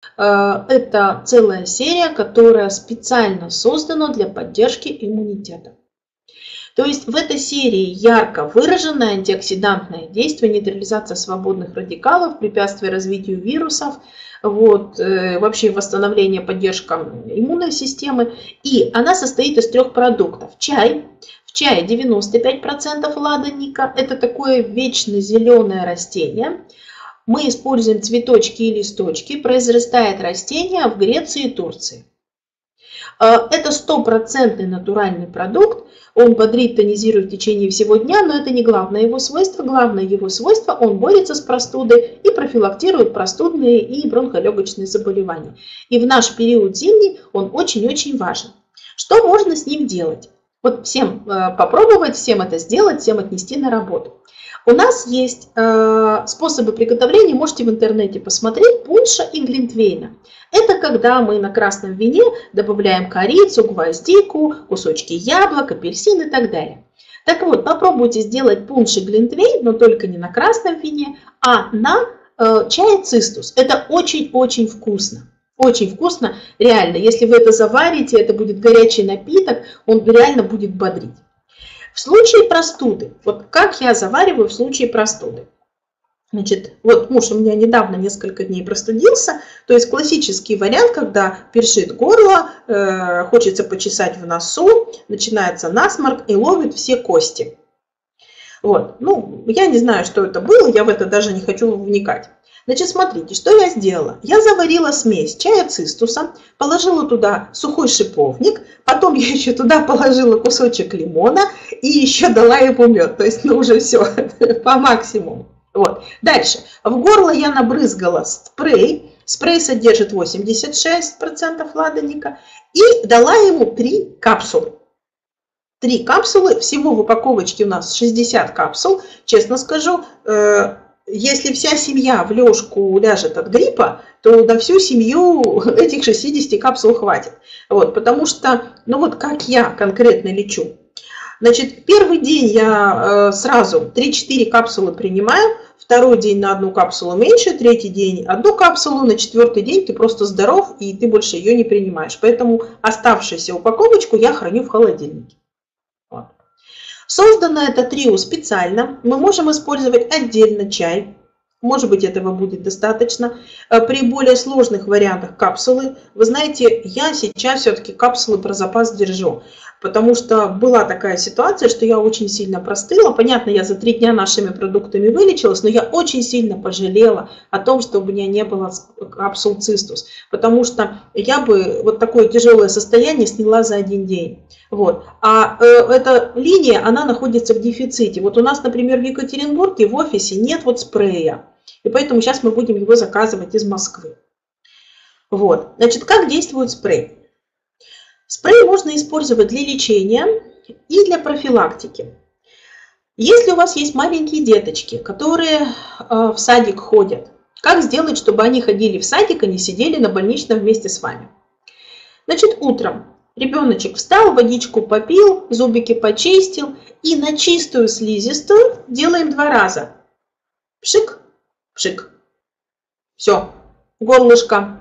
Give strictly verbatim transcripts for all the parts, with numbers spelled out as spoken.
Это целая серия, которая специально создана для поддержки иммунитета. То есть в этой серии ярко выраженное антиоксидантное действие, нейтрализация свободных радикалов, препятствие развитию вирусов, вот, э, вообще восстановление, поддержка иммунной системы. И она состоит из трех продуктов. Чай. В чае девяносто пять процентов ладанника. Это такое вечно зеленое растение. Мы используем цветочки и листочки. Произрастает растение в Греции и Турции. Это стопроцентный натуральный продукт. Он бодрит, тонизирует в течение всего дня, но это не главное его свойство. Главное его свойство – он борется с простудой и профилактирует простудные и бронхолегочные заболевания. И в наш период зимний он очень-очень важен. Что можно с ним делать? Вот всем попробовать, всем это сделать, всем отнести на работу. У нас есть э, способы приготовления, можете в интернете посмотреть, пунша и глинтвейна. Это когда мы на красном вине добавляем корицу, гвоздику, кусочки яблок, апельсин и так далее. Так вот, попробуйте сделать пунш и глинтвейн, но только не на красном вине, а на э, чае цистус. Это очень-очень вкусно. Очень вкусно, реально. Если вы это заварите, это будет горячий напиток, он реально будет бодрить. В случае простуды, вот как я завариваю в случае простуды. Значит, вот муж у меня недавно несколько дней простудился, то есть классический вариант, когда першит горло, э, хочется почесать в носу, начинается насморк и ловит все кости. Вот, ну, я не знаю, что это было, я в это даже не хочу вникать. Значит, смотрите, что я сделала. Я заварила смесь чая цистуса, положила туда сухой шиповник, потом я еще туда положила кусочек лимона и еще дала ему мед. То есть, ну, уже все по максимуму. Вот. Дальше. В горло я набрызгала спрей. Спрей содержит восемьдесят шесть процентов ладаника. И дала ему три капсулы. Три капсулы. Всего в упаковочке у нас шестьдесят капсул. Честно скажу, если вся семья в лёжку ляжет от гриппа, то на всю семью этих шестидесяти капсул хватит. Вот, потому что, ну вот как я конкретно лечу. Значит, первый день я э, сразу три-четыре капсулы принимаю, второй день на одну капсулу меньше, третий день одну капсулу, на четвертый день ты просто здоров и ты больше ее не принимаешь. Поэтому оставшуюся упаковочку я храню в холодильнике. Вот. Создано это трио специально. Мы можем использовать отдельно чай. Может быть, этого будет достаточно. При более сложных вариантах капсулы, вы знаете, я сейчас все-таки капсулы про запас держу. Потому что была такая ситуация, что я очень сильно простыла. Понятно, я за три дня нашими продуктами вылечилась, но я очень сильно пожалела о том, что у меня не было капсул цистус. Потому что я бы вот такое тяжелое состояние сняла за один день. Вот. А э, эта линия, она находится в дефиците. Вот у нас, например, в Екатеринбурге в офисе нет вот спрея. И поэтому сейчас мы будем его заказывать из Москвы. Вот. Значит, как действует спрей? Спрей можно использовать для лечения и для профилактики. Если у вас есть маленькие деточки, которые в садик ходят, как сделать, чтобы они ходили в садик, а не сидели на больничном вместе с вами? Значит, утром ребеночек встал, водичку попил, зубики почистил и на чистую слизистую делаем два раза. Пшик, пшик. Все, горлышко.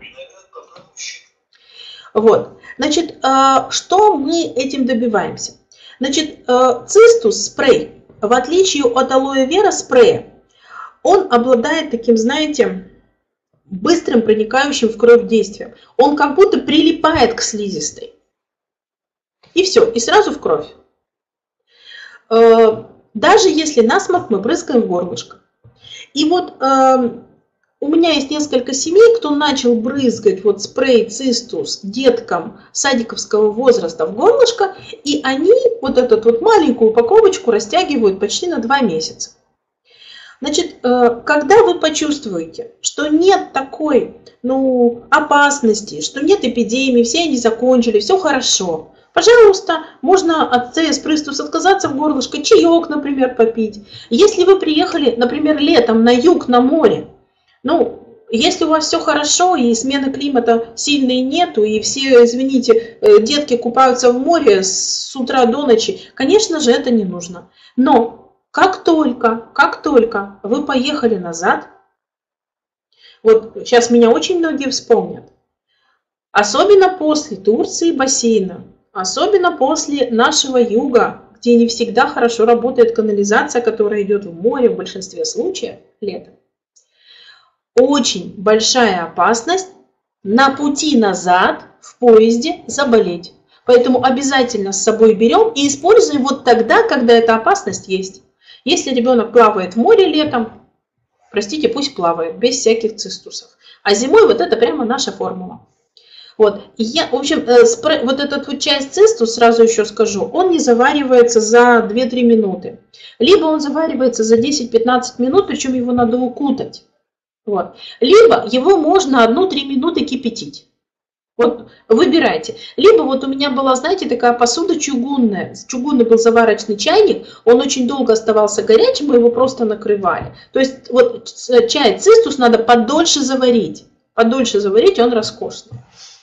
Вот. Значит, что мы этим добиваемся? Значит, цистус спрей, в отличие от алоэ вера спрея, он обладает таким, знаете, быстрым проникающим в кровь действием. Он как будто прилипает к слизистой. И все, и сразу в кровь. Даже если насморк, мы брызгаем в горлышко. И вот у меня есть несколько семей, кто начал брызгать вот спрей цистус деткам садиковского возраста в горлышко, и они вот эту вот маленькую упаковочку растягивают почти на два месяца. Значит, когда вы почувствуете, что нет такой, ну, опасности, что нет эпидемии, все они закончили, все хорошо, пожалуйста, можно от цэ эс Пристус отказаться в горлышко, чаек, например, попить. Если вы приехали, например, летом на юг, на море, ну, если у вас все хорошо и смены климата сильной нету, и все, извините, детки купаются в море с утра до ночи, конечно же, это не нужно. Но как только, как только вы поехали назад, Вот сейчас меня очень многие вспомнят. Особенно после Турции бассейна, особенно после нашего юга, где не всегда хорошо работает канализация, которая идет в море в большинстве случаев летом. Очень большая опасность на пути назад в поезде заболеть. Поэтому обязательно с собой берем и используем вот тогда, когда эта опасность есть. Если ребенок плавает в море летом, простите, пусть плавает, без всяких цистусов. А зимой вот это прямо наша формула. Вот, я, в общем, вот этот вот чай с цистус, сразу еще скажу, он не заваривается за две-три минуты. Либо он заваривается за десять-пятнадцать минут, причем его надо укутать. Вот. Либо его можно одну-три минуты кипятить. Вот выбирайте. Либо вот у меня была, знаете, такая посуда чугунная. Чугунный был заварочный чайник, он очень долго оставался горячим, мы его просто накрывали. То есть вот чай цистус надо подольше заварить. Подольше заварить, он роскошный.